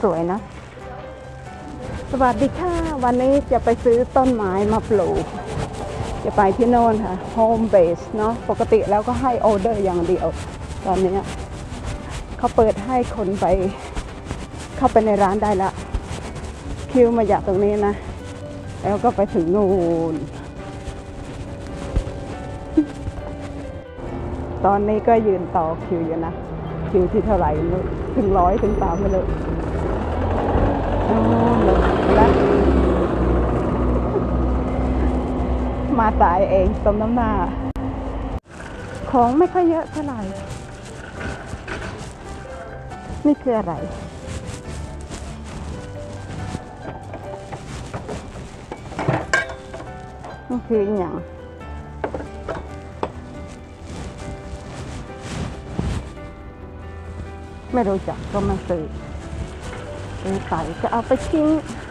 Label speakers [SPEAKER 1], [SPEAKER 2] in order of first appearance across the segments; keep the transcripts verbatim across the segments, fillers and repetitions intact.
[SPEAKER 1] สวยนะสวัสดีค่ะวันนี้จะไปซื้อต้นไม้มาปลูกจะไปที่โน่นค่ะ Home Base เนาะปกติแล้วก็ให้ออเดอร์อย่างเดียวตอนนี้เขาเปิดให้คนไปเข้าไปในร้านได้ละคิวมาจากตรงนี้นะแล้วก็ไปถึงนู่นตอนนี้ก็ยืนต่อคิวอยู่นะคิวที่เท่าไหร่ถึงร้อยถึงสามไม่รู้แล้วมาสายเองสมน้ำหน้าของไม่ค่อยเยอะเท่าไหร่นี่คืออะไรนี่คืออย่างไม่รู้จักก็มาซื้อซื้อไปจะเอาไปทิ้ง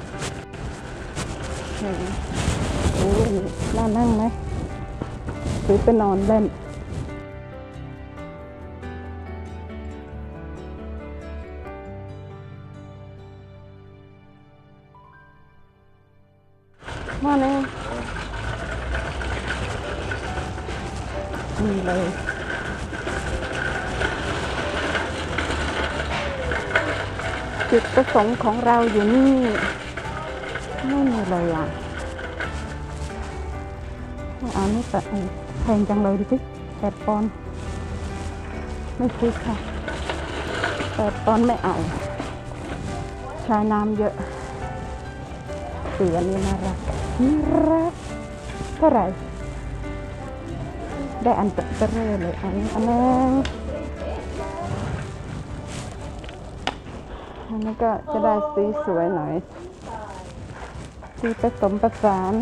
[SPEAKER 1] โอ้ยน่านั่งไหมซื้อไปนอนเล่นมาเนี่ยนี่เลยจุดประสงค์ของเราอยู่นี่ไม่มีเลยอ่ะเอานี่แต่แพงจังเลยดิพี่แปดปอนด์ไม่ซื้อค่ะแปดปอนด์ไม่เอาใช้น้ำเยอะเสือนี่น่ารักน่ารักเท่าไหร่ได้อันเตอร์เร่เลยอันนี้อันนึงอันนี้ก็จะได้สีสวยหน่อยสีผสมประสาน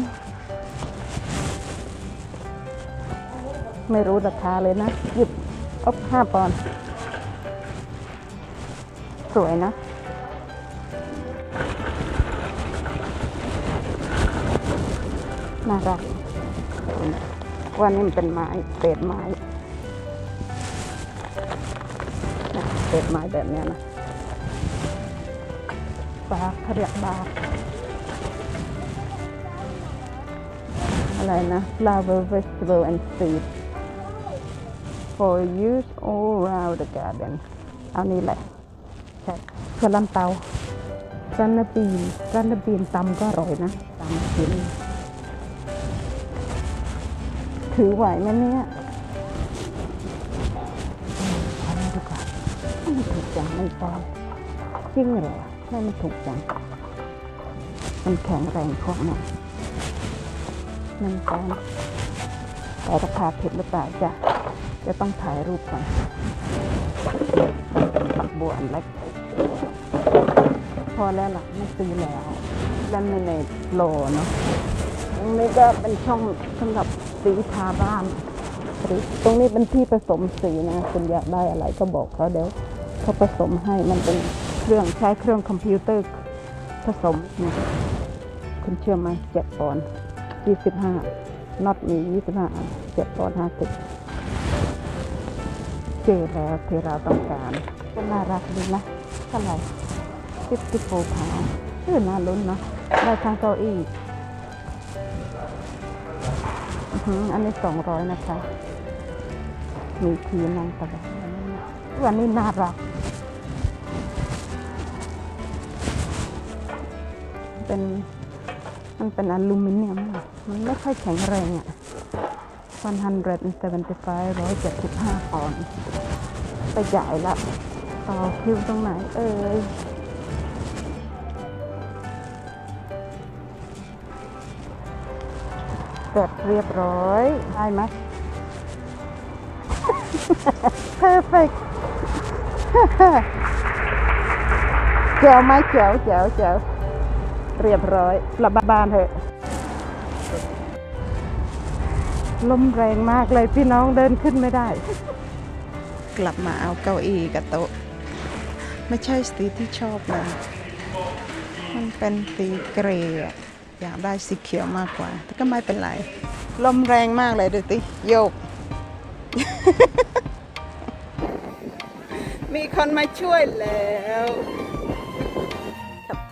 [SPEAKER 1] ไม่รู้ราคาเลยนะหยิบเอาห้าปอนด์สวยนะน่ารักว่านี่มันเป็นไม้เศษไม้เศษไม้แบบนี้นะบาร์เขาเรียกบาร์อะไรนะ flower vegetable and seed for use all around the garden เอานี่แหละใช่กระลำเตากันาบีนกันาบีนตำก็อร่อยนะตำกินถือไหวไหมเนี่ยทำดีกว่าไม่ถูกจังไม่พอจริงเหรอไม่มันถูกจังมันแข็งแรงพวกนั้นนั่นตอนแต่ราคาผิดหรือเปล่าจ้ะจะต้องถ่ายรูปก่อนฝักบัวอันเล็กพอแล้วล่ะไม่ซื้อแล้วแล้วในในโลเนาะตรงนี้ก็เป็นช่องสำหรับสีทาบ้านตรงนี้เป็นที่ผสมสีนะคุณอยากได้อะไรก็บอกเขาเดี๋ยวเขาผสมให้มันเป็นเครื่องใช้เครื่องคอมพิวเตอร์ผสมนะคุณเชื่อไหมเจ็ดปอนด์ยี่สิบห้าน็อตมียี่สิบห้าอันเจ็ดปอนด์ห้าสิบเจอแล้วที่เราต้องการก็น่ารักดีนะเท่าไหร่สิบสิบโฟพาวชื่อน่าลุ้นนะได้ทางเก้าอี้อันนี้สองร้อยนะคะมีทีนั่งตลอดวันนี้น่ารักเป็นมันเป็นอลูมิเนียมมันไม่ค่อยแข็งแรงอ่ะหนึ่งร้อยเจ็ดสิบห้า ร้อยเจ็ดสิบห้าปอนด์ไปจ่ายละต่อคิวตรงไหนเอ่ยเสร็จเรียบร้อยได้ไหม perfect เจ๋วไหมเจ๋วเจ๋วเจ๋วเรียบร้อยกลับบ้านเถอะลมแรงมากเลยพี่น้องเดินขึ้นไม่ได้กลับมาเอาเก้าอี้กับโต๊ะไม่ใช่สีที่ชอบเลยมันเป็นสีเกรย์อยากได้สีเขียวมากกว่าแต่ก็ไม่เป็นไรลมแรงมากเลยดูสิโยก มีคนมาช่วยแล้ว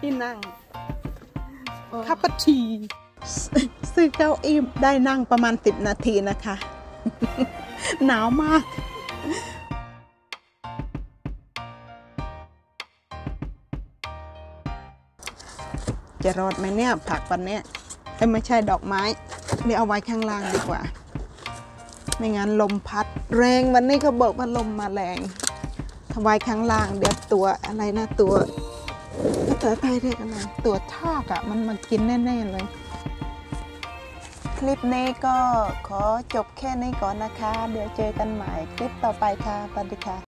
[SPEAKER 1] ที่นั่งคัปทีซื้อเก้าอี้ได้นั่งประมาณสิบนาทีนะคะ หนาวมากจะรอดไหมเนี่ยผักวันนี้เอ้ยไม่ใช่ดอกไม้เดี๋ยวเอาไว้ข้างล่างดีกว่าไม่งั้นลมพัดแรงวันนี้เขาบอกว่าลมมาแรงเอาไว้ข้างล่างเดี๋ยวตัวอะไรนะตัวภาษาไทยเรียกอะไรตัวทากอะมันมากินแน่ๆเลยคลิปนี้ก็ขอจบแค่นี้ก่อนนะคะเดี๋ยวเจอกันใหม่คลิปต่อไปค่ะสวัสดีค่ะ